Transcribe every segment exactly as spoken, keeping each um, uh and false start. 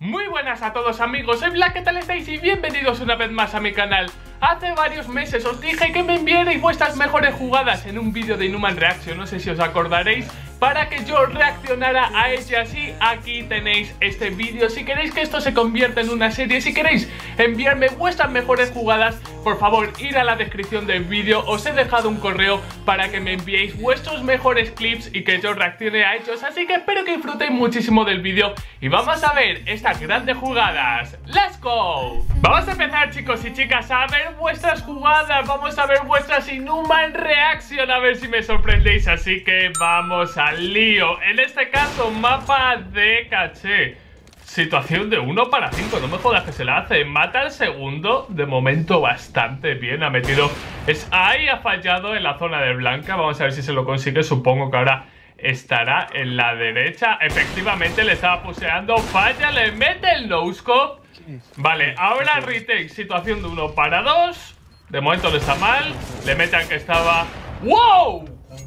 Muy buenas a todos amigos, soy Black, ¿qué tal estáis? Y bienvenidos una vez más a mi canal. Hace varios meses os dije que me enviarais vuestras mejores jugadas en un vídeo de Inhuman Reaction, no sé si os acordaréis, para que yo reaccionara a ellas, y aquí tenéis este vídeo. Si queréis que esto se convierta en una serie, si queréis enviarme vuestras mejores jugadas, por favor ir a la descripción del vídeo, os he dejado un correo para que me enviéis vuestros mejores clips y que yo reaccione a ellos, así que espero que disfrutéis muchísimo del vídeo y vamos a ver estas grandes jugadas. ¡Let's go! Vamos a empezar, chicos y chicas, a ver vuestras jugadas, vamos a ver vuestras Inhuman Reaction, a ver si me sorprendéis, así que vamos al lío. En este caso, mapa de caché. Situación de uno para cinco, no me jodas que se la hace. Mata al segundo, de momento bastante bien. Ha metido... Es ahí, ha fallado en la zona de blanca. Vamos a ver si se lo consigue, supongo que ahora estará en la derecha. Efectivamente, le estaba puseando, falla, le mete el no-scope. Vale, ahora retake, situación de uno para dos. De momento no está mal, le mete al que estaba... ¡Wow!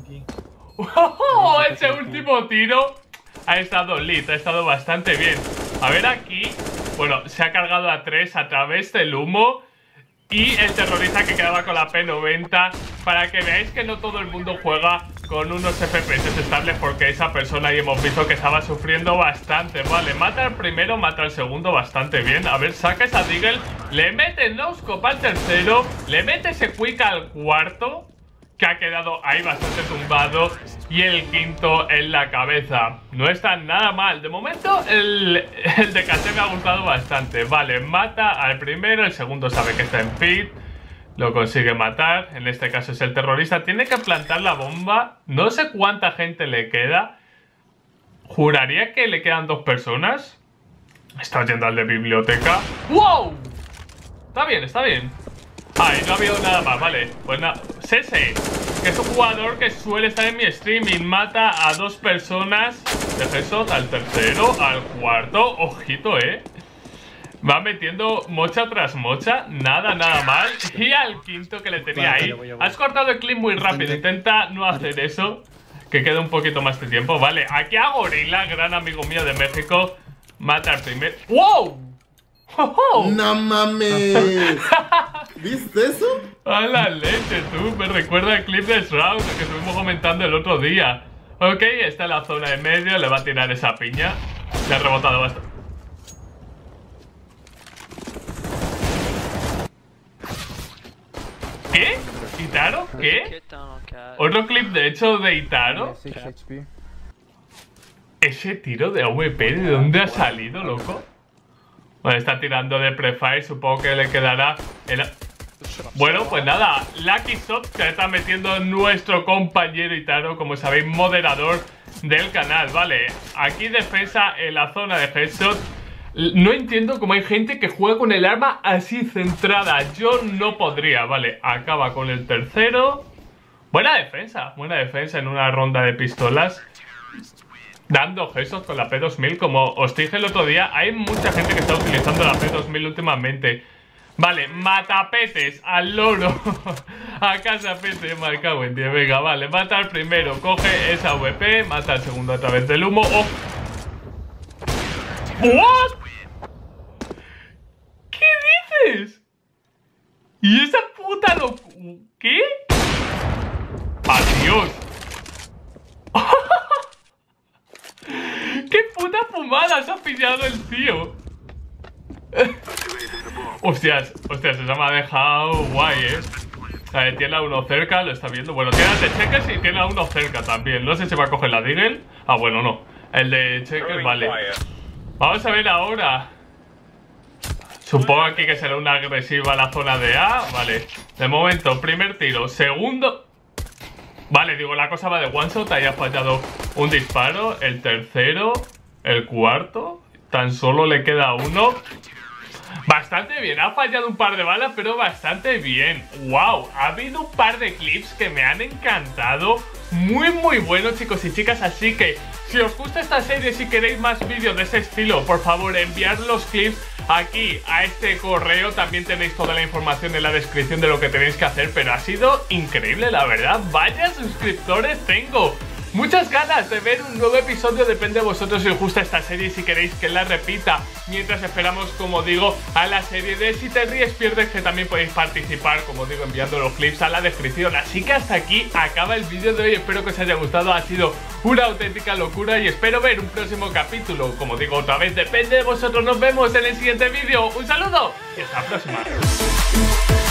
¡Oh! Ese último tiro ha estado lit, ha estado bastante bien. A ver aquí, bueno, se ha cargado a tres a través del humo. Y el terrorista que quedaba con la P noventa. Para que veáis que no todo el mundo juega con unos F P S estables, porque esa persona ahí hemos visto que estaba sufriendo bastante. Vale, mata al primero, mata al segundo bastante bien. A ver, saca esa Deagle, le mete el no-scope al tercero, le mete ese quick al cuarto, que ha quedado ahí bastante tumbado, y el quinto en la cabeza. No está nada mal. De momento el, el de caché me ha gustado bastante. Vale, mata al primero, el segundo sabe que está en pit, lo consigue matar. En este caso es el terrorista, tiene que plantar la bomba. No sé cuánta gente le queda. Juraría que le quedan dos personas. Está yendo al de biblioteca. ¡Wow! Está bien, está bien. Ay, no ha habido nada más, vale. Pues nada, Sese, que es un jugador que suele estar en mi streaming. Mata a dos personas. De eso, al tercero, al cuarto. Ojito, eh. Va metiendo mocha tras mocha. Nada, nada mal. Y al quinto que le tenía ahí. Has cortado el clip muy rápido. Intenta no hacer eso, que quede un poquito más de tiempo. Vale, aquí a Gorila, gran amigo mío de México. Mata al primer... ¡Wow! ¡Oh! ¡No mames! ¿Viste eso? A la leche, tú. Me recuerda el clip de Shroud que estuvimos comentando el otro día. Ok, está en la zona de medio. Le va a tirar esa piña. Le ha rebotado bastante. ¿Qué? ¿Itaro? ¿Qué? ¿Otro clip de hecho de Itaro? ¿Ese tiro de A V P de dónde ha salido, loco? Bueno, está tirando de prefire, supongo que le quedará el... Bueno, pues nada, Lucky Shot que está metiendo nuestro compañero Itaro, como sabéis, moderador del canal. Vale, aquí defensa en la zona de headshot. No entiendo cómo hay gente que juega con el arma así centrada. Yo no podría. Vale, acaba con el tercero. Buena defensa, buena defensa en una ronda de pistolas. Dando gestos con la P dos mil, como os dije el otro día, hay mucha gente que está utilizando la P dos mil últimamente. Vale, matapetes al loro. A casa pete, marcado en diez. Venga, vale, mata al primero, coge esa V P, mata al segundo a través del humo. ¡Oh! ¿What? ¿Qué dices? ¿Y esa puta lo... ¿Qué? ¡Adiós! ¡Qué puta fumada se ha pillado el tío! Hostias, hostias, esa me ha dejado guay, eh. O sea, tiene a uno cerca, lo está viendo. Bueno, tiene al de checkers y tiene a uno cerca también. No sé si va a coger la Deagle. Ah, bueno, no. El de checkers, vale. Vamos a ver ahora. Supongo aquí que será una agresiva la zona de A. Vale. De momento, primer tiro. Segundo... Vale, digo, la cosa va de one shot. Ahí ha fallado un disparo. El tercero. El cuarto. Tan solo le queda uno. Bastante bien. Ha fallado un par de balas, pero bastante bien. Wow, ha habido un par de clips que me han encantado. Muy, muy buenos, chicos y chicas. Así que, si os gusta esta serie, si queréis más vídeos de ese estilo, por favor, enviad los clips aquí a este correo. También tenéis toda la información en la descripción de lo que tenéis que hacer. Pero ha sido increíble, la verdad. Vaya suscriptores tengo. muchas ganas de ver un nuevo episodio. Depende de vosotros si os gusta esta serie y si queréis que la repita. Mientras esperamos, como digo, a la serie de Si te ríes pierdes, que también podéis participar, como digo, enviando los clips a la descripción. Así que hasta aquí acaba el vídeo de hoy. Espero que os haya gustado. Ha sido una auténtica locura y espero ver un próximo capítulo. Como digo otra vez, depende de vosotros. Nos vemos en el siguiente vídeo. Un saludo y hasta la próxima.